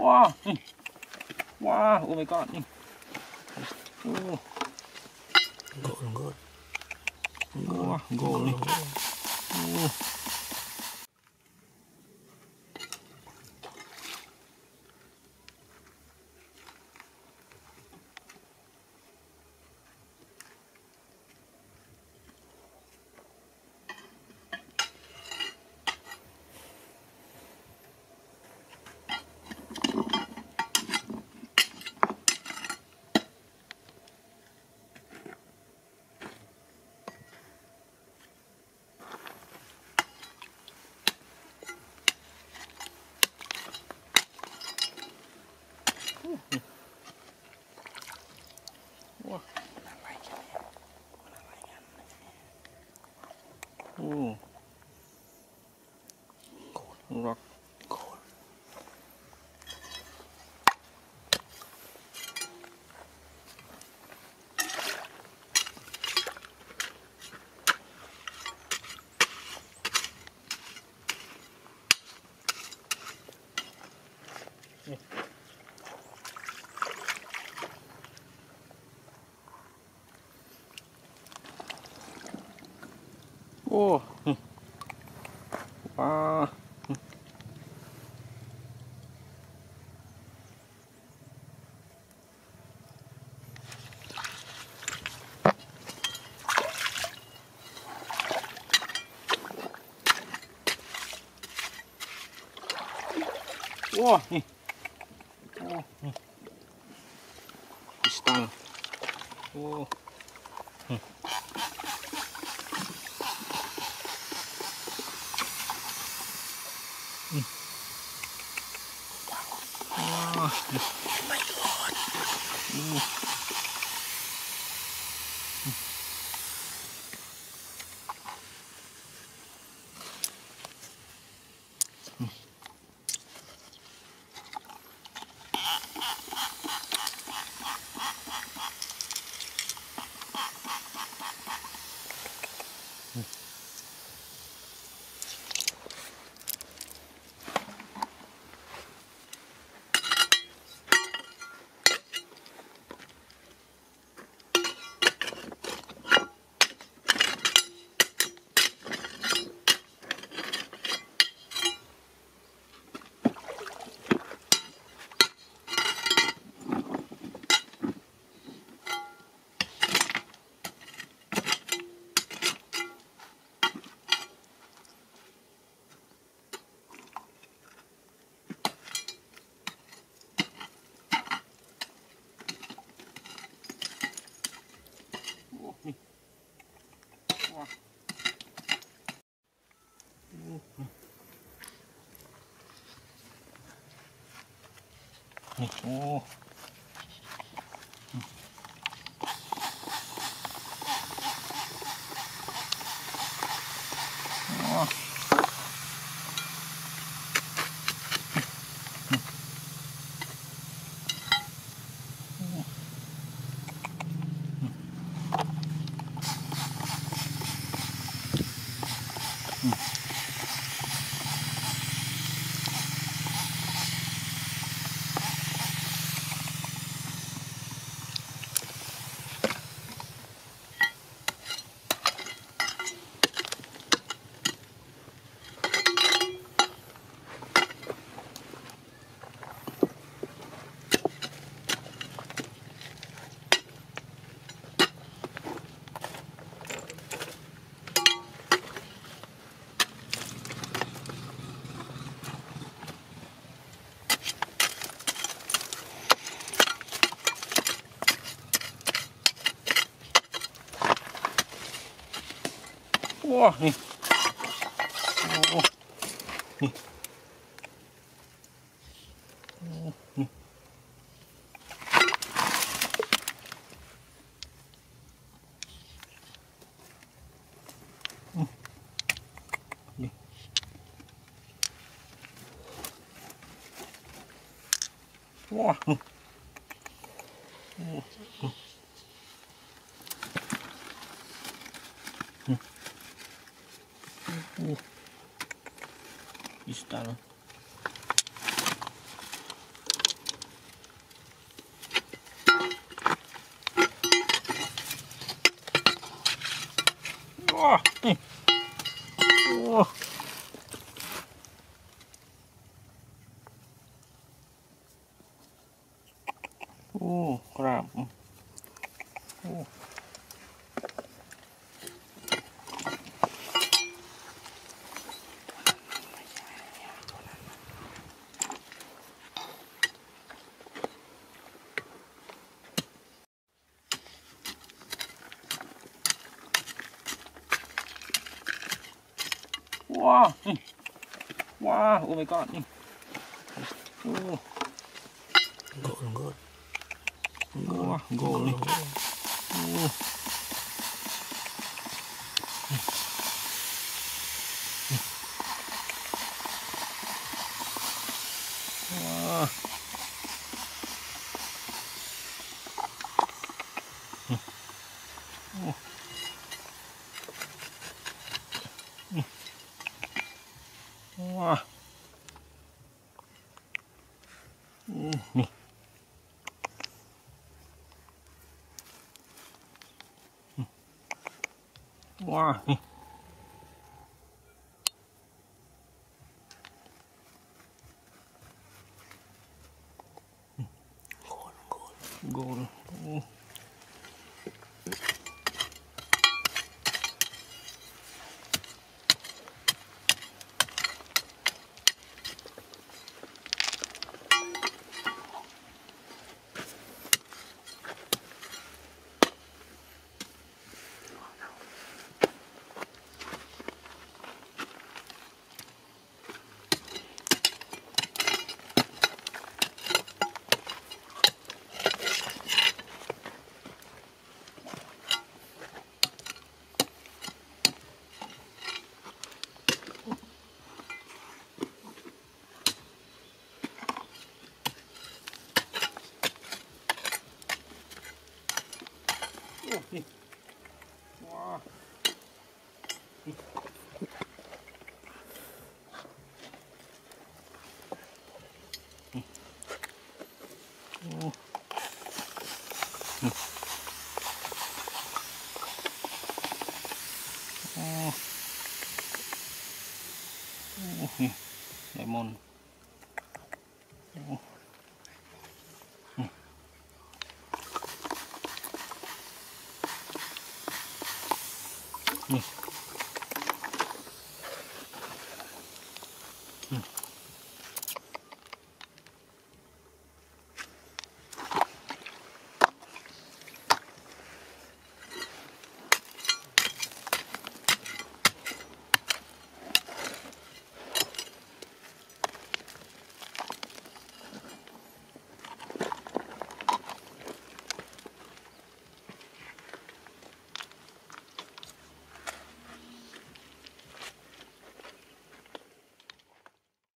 Wow, wow, oh my god. Oh. Good. Wow, goal. Oh. Wah. Oh. Rock. Oh. Wow. Wah, nih. Oh, nih. Pistol. Oh. Wah. Oh my god. Oh. Wah. Wah, nih. Oh. Nih. Oh, nih. Nih. Wah. Oh. Pistol. ว้านี่โอ้โอ้ครับโอ้ว้านี่ว้าโอ้ my god นี่โอ้ Good, good. ว้าโกนี่โอ้ว้าว้านี่ว้านี่ Good, good. Goal. Oh. Oh, nih. Wah. Nih. Nih. Oh. Nih. Oh. Oh, nih. Lemon. Oh.